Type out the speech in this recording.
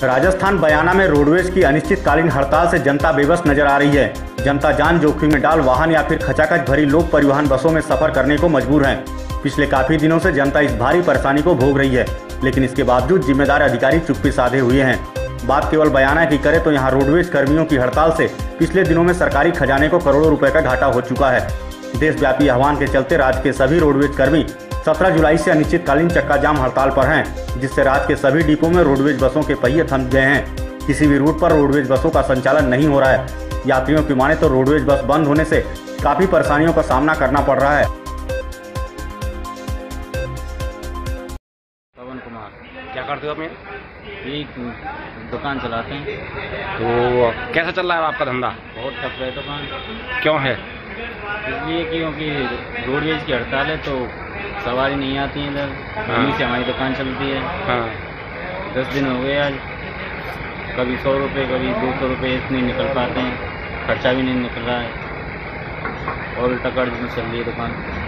राजस्थान बयाना में रोडवेज की अनिश्चितकालीन हड़ताल से जनता बेबस नजर आ रही है। जनता जान जोखिम में डाल वाहन या फिर खचाखच भरी लोक परिवहन बसों में सफर करने को मजबूर है। पिछले काफी दिनों से जनता इस भारी परेशानी को भोग रही है, लेकिन इसके बावजूद जिम्मेदार अधिकारी चुप्पी साधे हुए हैं। बात केवल बयाना की करें तो यहाँ रोडवेज कर्मियों की हड़ताल से पिछले दिनों में सरकारी खजाने को करोड़ों रुपए का घाटा हो चुका है। देशव्यापी आह्वान के चलते राज्य के सभी रोडवेज कर्मी 17 जुलाई से अनिश्चितकालीन चक्का जाम हड़ताल पर हैं, जिससे राज्य के सभी डिपो में रोडवेज बसों के पहिए थम गए हैं। किसी भी रूट पर रोडवेज बसों का संचालन नहीं हो रहा है। यात्रियों की माने तो रोडवेज बस बंद होने से काफी परेशानियों का सामना करना पड़ रहा है। पवन कुमार, क्या करते हो आप? एक दुकान चलाते हैं। तो कैसा चल रहा है आपका धंधा? बहुत टफ है दुकान। क्यों है? इसलिए क्योंकि रोडवेज की हड़ताल है तो सवारी नहीं आती है इधर। उन्हीं से हमारी दुकान चलती है। हाँ। 10 दिन हो गए आज। कभी 100 रुपये, कभी 200 रुपये इतने निकल पाते हैं। खर्चा भी नहीं निकल रहा है और उल्टा कर्ज में चल रही है दुकान।